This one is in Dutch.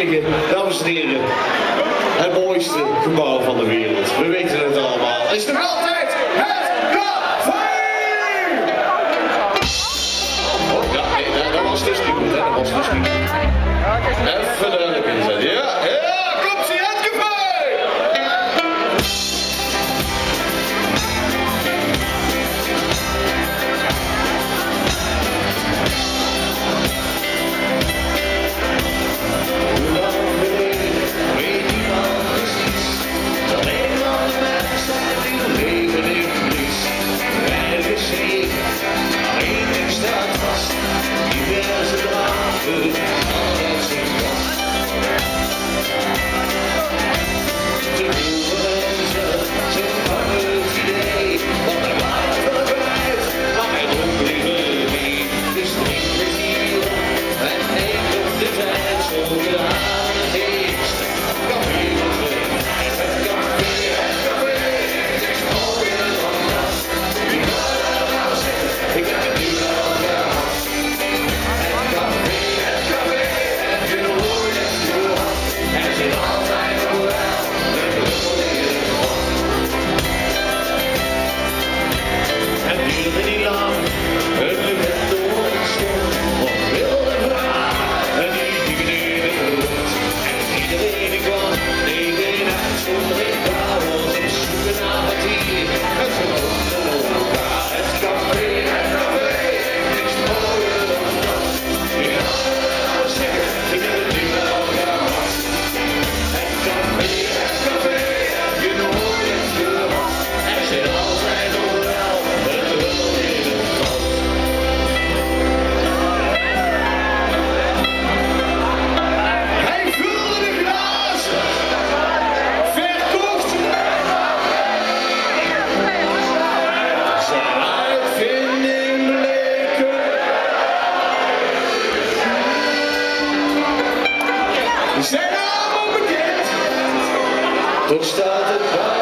enige, dames en heren, het mooiste gebouw van de wereld. We weten het allemaal. Is er altijd het café? Oh, ja, nee, dat was dus niet goed, hè? Dat was dus niet goed. Even duidelijk inzetten. Ja, komt ie, het café! Zijn naam onbekend, toch staat het